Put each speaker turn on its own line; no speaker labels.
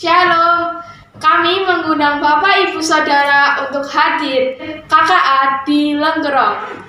Shalom, kami mengundang Bapak Ibu Saudara untuk hadir KKA di Lenggerong.